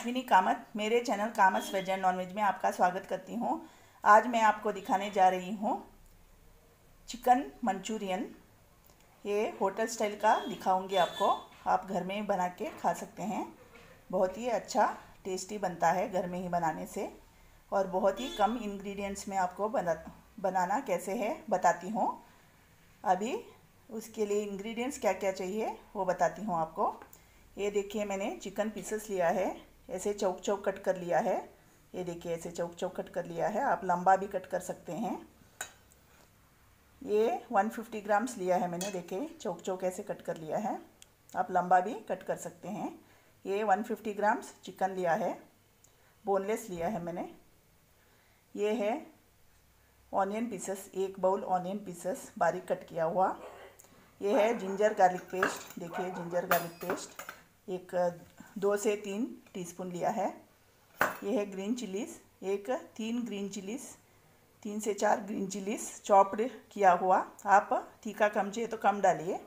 अश्विनी कामत, मेरे channel Kamat veg and non veg में आपका स्वागत करती हूँ। आज मैं आपको दिखाने जा रही हूँ चिकन मंचूरियन। ये होटल स्टाइल का दिखाऊंगी आपको। आप घर में ही बना के खा सकते हैं। बहुत ही अच्छा टेस्टी बनता है घर में ही बनाने से, और बहुत ही कम इंग्रेडिएंट्स में आपको बनाना कैसे है बताती हूँ। अभी उसके लिए इंग्रेडिएंट्स क्या क्या चाहिए वो बताती हूँ आपको। ये देखिए, मैंने चिकन पीसेस लिया है, ऐसे चौक चौक कट कर लिया है। ये देखिए, ऐसे चौक चौक कट कर लिया है। आप लंबा भी कट कर सकते हैं। ये 150 ग्राम्स लिया है मैंने। देखिए, चौक चौक ऐसे कट कर लिया है। आप लंबा भी कट कर सकते हैं। ये 150 ग्राम्स चिकन लिया है, बोनलेस लिया है मैंने। ये है ऑनियन पीसेस, एक बाउल ऑनियन पीसेस बारीक कट किया हुआ। ये है जिंजर गार्लिक पेस्ट। देखिए, जिंजर गार्लिक पेस्ट एक 2 से 3 टीस्पून लिया है। ये है ग्रीन चिलीज़, एक 3 ग्रीन चिलीज़, 3 से 4 ग्रीन चिलीज़ चॉप्ड किया हुआ। आप तीखा कम चाहिए तो कम डालिए।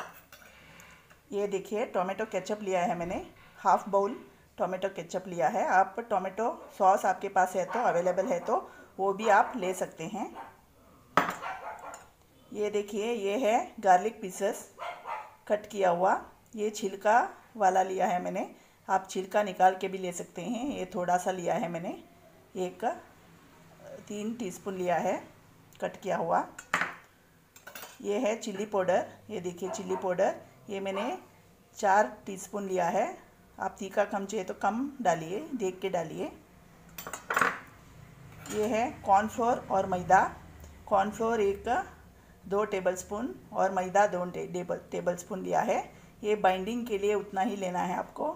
ये देखिए, टोमेटो केचप लिया है मैंने, हाफ बाउल टोमेटो केचप लिया है। आप टोमेटो सॉस आपके पास है तो, अवेलेबल है तो वो भी आप ले सकते हैं। ये देखिए, ये है गार्लिक पीसेस कट किया हुआ। ये छिलका वाला लिया है मैंने, आप छिलका निकाल के भी ले सकते हैं। ये थोड़ा सा लिया है मैंने, एक 3 टीस्पून लिया है कट किया हुआ। ये है चिल्ली पाउडर। ये देखिए, चिल्ली पाउडर ये मैंने 4 टीस्पून लिया है। आप तीखा कम चाहिए तो कम डालिए, देख के डालिए। ये है कॉर्नफ्लोर और मैदा। कॉर्नफ्लोर एक 2 टेबलस्पून और मैदा 2 टेबलस्पून लिया है। ये बाइंडिंग के लिए उतना ही लेना है आपको।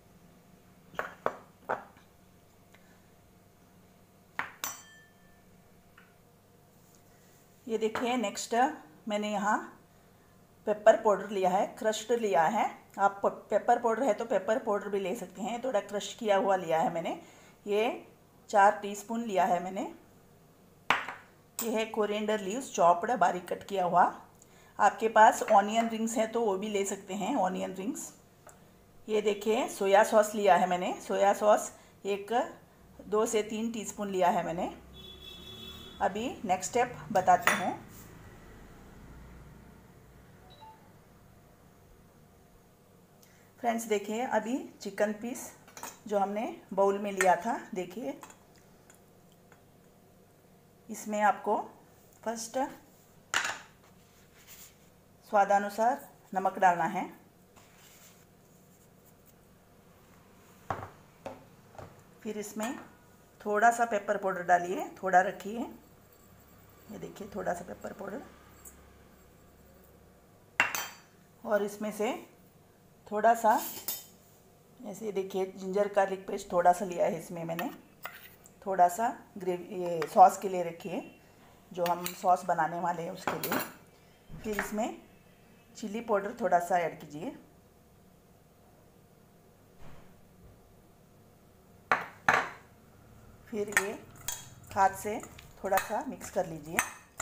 ये देखिए, नेक्स्ट मैंने यहाँ पेपर पाउडर लिया है, क्रश्ड लिया है। आप पेपर पाउडर है तो पेपर पाउडर भी ले सकते हैं। थोड़ा क्रश किया हुआ लिया है मैंने। ये 4 टीस्पून लिया है मैंने। ये है कोरिएंडर लीव्स चॉप्ड बारीक कट किया हुआ। आपके पास ऑनियन रिंग्स हैं तो वो भी ले सकते हैं, ऑनियन रिंग्स। ये देखिए, सोया सॉस लिया है मैंने। सोया सॉस एक 2 से 3 टीस्पून लिया है मैंने। अभी नेक्स्ट स्टेप बताती हूँ। फ्रेंड्स देखिए, अभी चिकन पीस जो हमने बाउल में लिया था, देखिए इसमें आपको फर्स्ट स्वादानुसार नमक डालना है। फिर इसमें थोड़ा सा पेपर पाउडर डालिए, थोड़ा रखिए। ये देखिए, थोड़ा सा पेपर पाउडर, और इसमें से थोड़ा सा ऐसे देखिए जिंजर गार्लिक पेस्ट थोड़ा सा लिया है इसमें मैंने। थोड़ा सा ग्रेवी ये सॉस के लिए रखिए, जो हम सॉस बनाने वाले हैं उसके लिए। फिर इसमें चिल्ली पाउडर थोड़ा सा ऐड कीजिए। फिर ये हाथ से थोड़ा सा मिक्स कर लीजिए।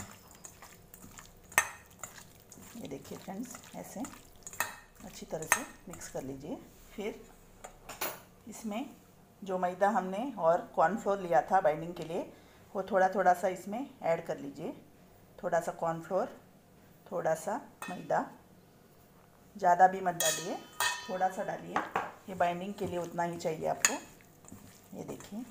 ये देखिए फ्रेंड्स, ऐसे अच्छी तरह से मिक्स कर लीजिए। फिर इसमें जो मैदा हमने और कॉर्नफ्लोर लिया था बाइंडिंग के लिए, वो थोड़ा थोड़ा सा इसमें ऐड कर लीजिए। थोड़ा सा कॉर्नफ्लोर, थोड़ा सा मैदा, ज़्यादा भी मत डालिए, थोड़ा सा डालिए। ये बाइंडिंग के लिए उतना ही चाहिए आपको। ये देखिए,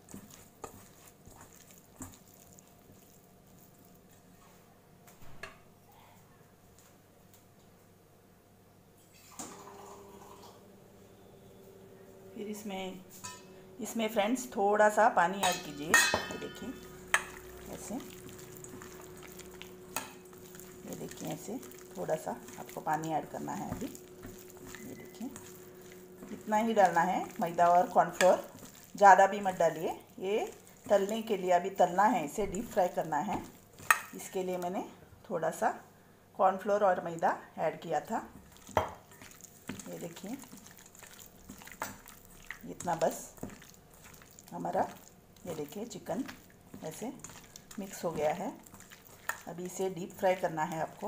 फिर इसमें फ्रेंड्स थोड़ा सा पानी ऐड कीजिए। ये देखिए ऐसे, ये देखिए ऐसे थोड़ा सा आपको पानी ऐड करना है अभी। ये देखिए, इतना ही डालना है, मैदा और कॉर्नफ्लोर, ज़्यादा भी मत डालिए। ये तलने के लिए अभी तलना है, इसे डीप फ्राई करना है। इसके लिए मैंने थोड़ा सा कॉर्नफ्लोर और मैदा ऐड किया था। ये देखिए, इतना बस हमारा। ये देखिए, चिकन ऐसे मिक्स हो गया है। अभी इसे डीप फ्राई करना है आपको।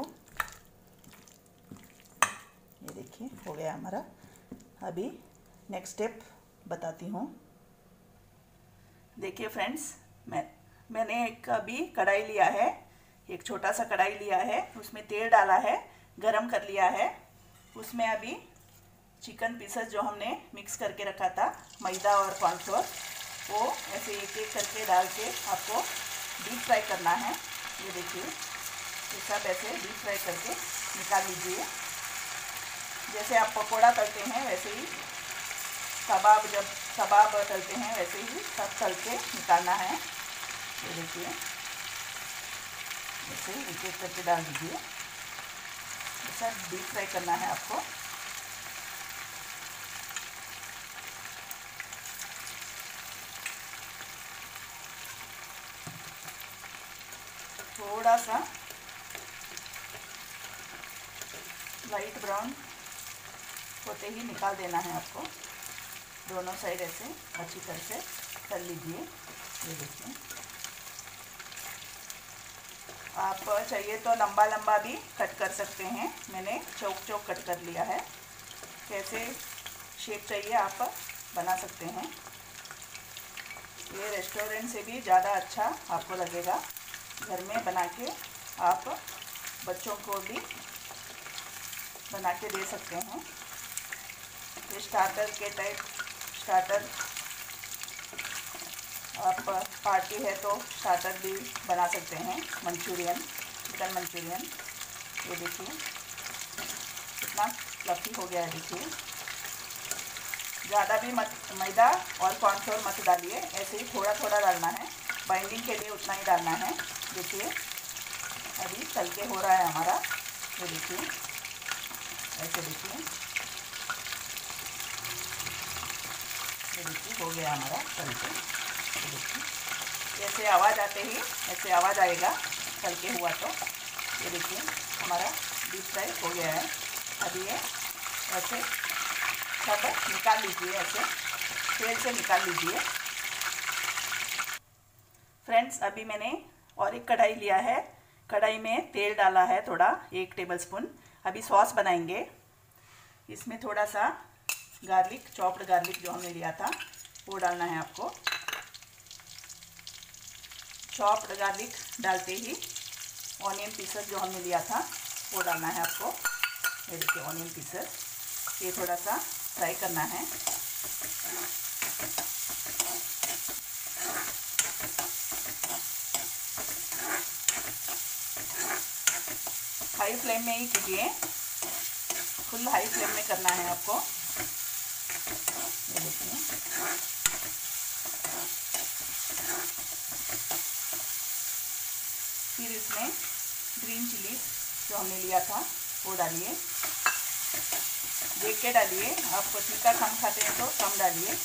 ये देखिए, हो गया हमारा। अभी नेक्स्ट स्टेप बताती हूँ। देखिए फ्रेंड्स, मैंने एक अभी कढ़ाई लिया है, एक छोटा सा कढ़ाई लिया है, उसमें तेल डाला है, गरम कर लिया है। उसमें अभी चिकन पीसेस जो हमने मिक्स करके रखा था, मैदा और कॉर्नफ्लोर, वो ऐसे एक एक करके डाल के आपको डीप फ्राई करना है। ये देखिए, ये सब ऐसे डीप फ्राई करके निकाल लीजिए। जैसे आप पकोड़ा तलते हैं वैसे ही, जब कबाब तलते हैं वैसे ही सब तल के निकालना है। ये देखिए, ऐसे एक एक करके डाल दीजिए। सब डीप फ्राई करना है आपको। थोड़ा सा लाइट ब्राउन होते ही निकाल देना है आपको। दोनों साइड ऐसे अच्छी तरह से तल लीजिए। ये देखिए, आप चाहिए तो लंबा लंबा भी कट कर सकते हैं। मैंने चौक चौक कट कर लिया है। कैसे शेप चाहिए आप बना सकते हैं। ये रेस्टोरेंट से भी ज़्यादा अच्छा आपको लगेगा। घर में बना के आप बच्चों को भी बना के दे सकते हैं। ये स्टार्टर के टाइप, स्टार्टर आप पार्टी है तो स्टार्टर भी बना सकते हैं। Manchurian, chicken manchurian. ये देखिए कितना फ्लफी हो गया है। देखिए, ज़्यादा भी मत मैदा और कॉर्नफ्लोर मत डालिए, ऐसे ही थोड़ा थोड़ा डालना है। बाइंडिंग के लिए उतना ही डालना है। देखिए, अभी तल के हो रहा है हमारा। ये देखिए, ऐसे देखिए, ये देखिए हो गया हमारा तल के। ये देखिए, ऐसे आवाज़ आते ही, ऐसे आवाज़ आएगा तल के हुआ तो। ये देखिए, हमारा डीप फ्राई हो गया है। अभी ये ऐसे सब निकाल लीजिए, ऐसे तेल से निकाल लीजिए। फ्रेंड्स, अभी मैंने और एक कढ़ाई लिया है। कढ़ाई में तेल डाला है थोड़ा, 1 टेबलस्पून। अभी सॉस बनाएंगे। इसमें थोड़ा सा गार्लिक, चॉप्ड गार्लिक जो हमने लिया था वो डालना है आपको। चॉप्ड गार्लिक डालते ही ऑनियन पीसेस जो हमने लिया था वो डालना है आपको। ये देखिए ऑनियन पीसेस, ये थोड़ा सा फ्राई करना है। हाई फ्लेम में ही कीजिए, फुल हाई फ्लेम में करना है आपको। ये देखिए, फिर इसमें ग्रीन चिली जो हमने लिया था वो डालिए। देख के डालिए, आप तीखा कम खाते हैं तो कम डालिए।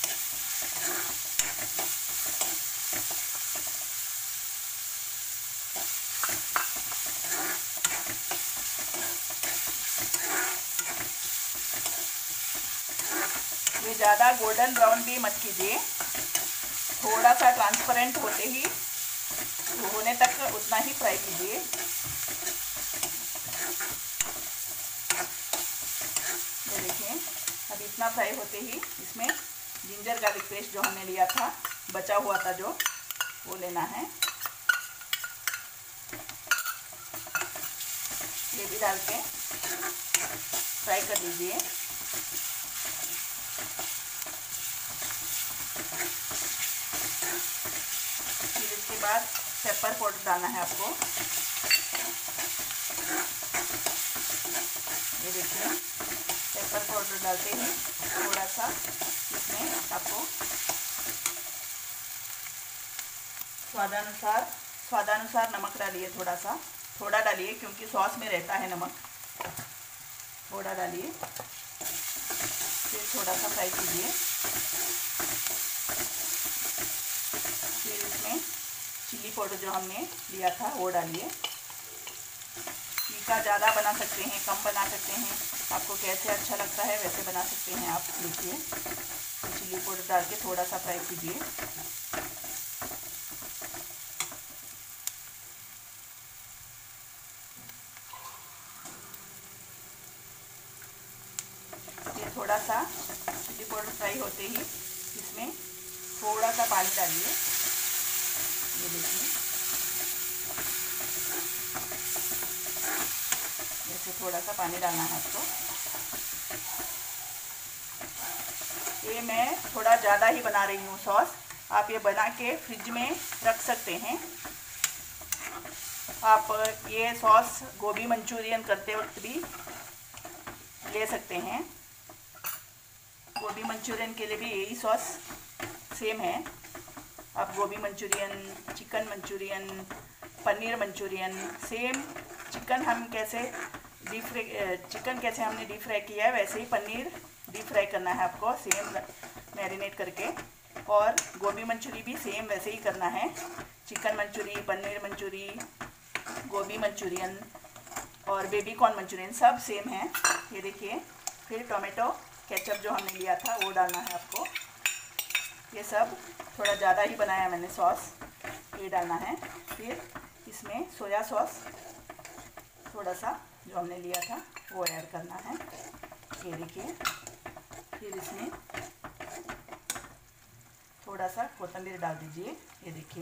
ये ज़्यादा गोल्डन ब्राउन भी मत कीजिए, थोड़ा सा ट्रांसपेरेंट होने तक उतना ही फ्राई कीजिए। ये देखिए, अब इतना फ्राई होते ही इसमें जिंजर गार्लिक पेस्ट जो हमने लिया था, बचा हुआ था जो, वो लेना है। ये भी डाल के फ्राई कर लीजिए। फिर इसके बाद पेपर पाउडर डालना है आपको। ये देखिए, पेपर पाउडर डालते ही थोड़ा सा इसमें आपको स्वादानुसार नमक डालिए। थोड़ा डालिए क्योंकि सॉस में रहता है नमक। थोड़ा डालिए, फिर थोड़ा सा फ्राई कीजिए। फिर इसमें चिली पाउडर जो हमने लिया था वो डालिए। तीखा ज़्यादा बना सकते हैं, कम बना सकते हैं, आपको कैसे अच्छा लगता है वैसे बना सकते हैं आप। देखिए, चिली पाउडर डाल के थोड़ा सा फ्राई कीजिए। थोड़ा सा चिली पाउडर फ्राई होते ही इसमें थोड़ा सा पानी डालिए। ये देखिए ऐसे थोड़ा सा पानी डालना है आपको। ये मैं थोड़ा ज़्यादा ही बना रही हूँ सॉस। आप ये बना के फ्रिज में रख सकते हैं। आप ये सॉस गोभी मंचूरियन करते वक्त भी ले सकते हैं। गोभी मंचूरियन के लिए भी यही सॉस सेम है। आप गोभी manchurian, chicken manchurian, paneer manchurian same chicken कैसे हमने डीप फ्राई किया है वैसे ही पनीर डीप फ्राई करना है आपको, सेम मैरिनेट करके। और गोभी मंचूरी भी सेम वैसे ही करना है। चिकन मंचूरी, पनीर मंचूरी, गोभी मंचूरियन और बेबी कॉर्न मंचूरियन सब सेम है। ये देखिए। फिर टोमेटो केचप जो हमने लिया था वो डालना है आपको। ये सब थोड़ा ज़्यादा ही बनाया मैंने सॉस, ये डालना है। फिर इसमें सोया सॉस थोड़ा सा जो हमने लिया था वो ऐड करना है। ये देखिए। फिर इसमें थोड़ा सा कोथिंबीर डाल दीजिए। ये देखिए,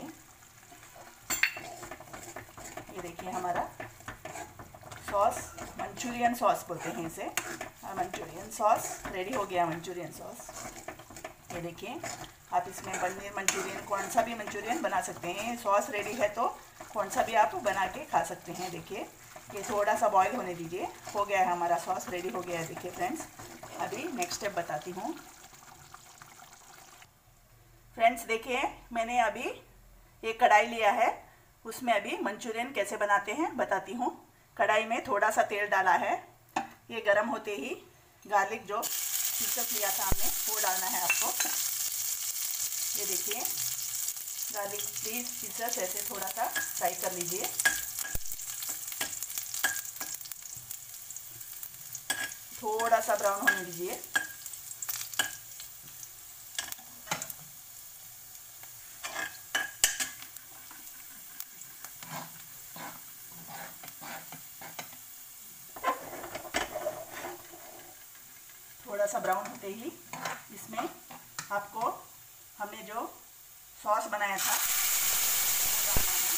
ये देखिए हमारा सॉस, मंचूरियन सॉस बोलते हैं इसे, मंचूरियन सॉस रेडी हो गया। मंचूरियन सॉस ये देखिए। आप इसमें पनीर मंचूरियन, कौन सा भी मंचूरियन बना सकते हैं। सॉस रेडी है तो कौन सा भी आप बना के खा सकते हैं। देखिए ये थोड़ा सा बॉईल होने दीजिए। हो गया है हमारा सॉस, रेडी हो गया है। देखिए फ्रेंड्स, अभी नेक्स्ट स्टेप बताती हूँ। फ्रेंड्स देखिए, मैंने अभी एक कढ़ाई लिया है, उसमें अभी मंचूरियन कैसे बनाते हैं बताती हूँ। कढ़ाई में थोड़ा सा तेल डाला है। ये गर्म होते ही गार्लिक जो पीसेस लिया था हमने वो डालना है आपको। ये देखिए, गार्लिक पीसेस ऐसे थोड़ा सा फ्राई कर लीजिए। थोड़ा सा ब्राउन होने दीजिए। थोड़ा सा ब्राउन होते ही इसमें आपको हमने जो सॉस बनाया था वो डालना है।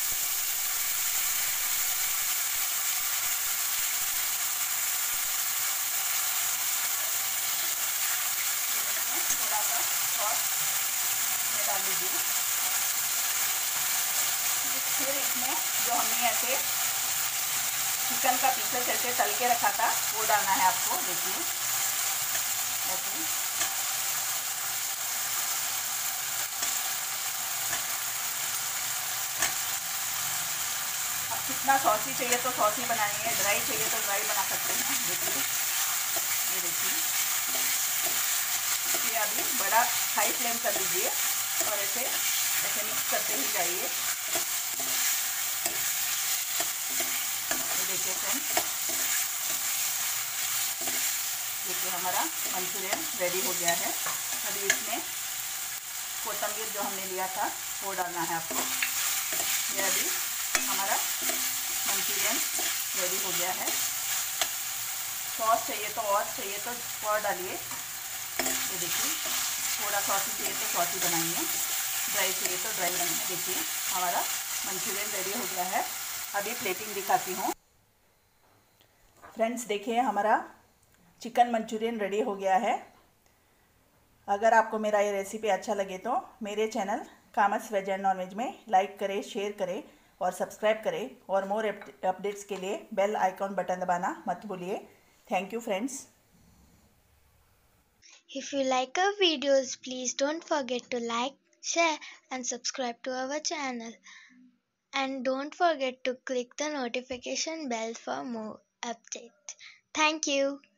थोड़ा सा सॉस में डाल दीजिए। फिर इसमें जो हमने ऐसे चिकन का पीसेस ऐसे तल के रखा था वो डालना है आपको। देखिए ऐसे। अब कितना सॉसी चाहिए तो सॉसी बनाएंगे, ड्राई चाहिए तो ड्राई बना सकते हैं। देखिए, ये देखिए। ये अभी बड़ा हाई फ्लेम कर दीजिए और ऐसे ऐसे मिक्स करते ही जाइए। ये देखिए फ्रेंड्स, देखिए हमारा मंचूरियन रेडी हो गया है। अभी इसमें कोथिंबीर जो हमने लिया था वो डालना है आपको। ये अभी हमारा मंचूरियन रेडी हो गया है। सॉस चाहिए तो और डालिए। ये देखिए, थोड़ा सॉसी चाहिए तो सॉसी बनाइए, ड्राई चाहिए तो ड्राई बनाइए। देखिए हमारा मंचूरियन रेडी हो गया है। अभी प्लेटिंग दिखाती हूँ। फ्रेंड्स देखिए, हमारा चिकन मंचूरियन रेडी हो गया है। अगर आपको मेरा ये रेसिपी अच्छा लगे तो मेरे चैनल कामस वेज एंड नॉन वेज में लाइक करें, शेयर करें और सब्सक्राइब करें। और मोर अपडेट्स के लिए बेल आइकॉन बटन दबाना मत भूलिए। Thank you friends. If you like our videos, please don't forget to like, share and subscribe to our channel. And don't forget to click the notification bell for more updates. Thank you.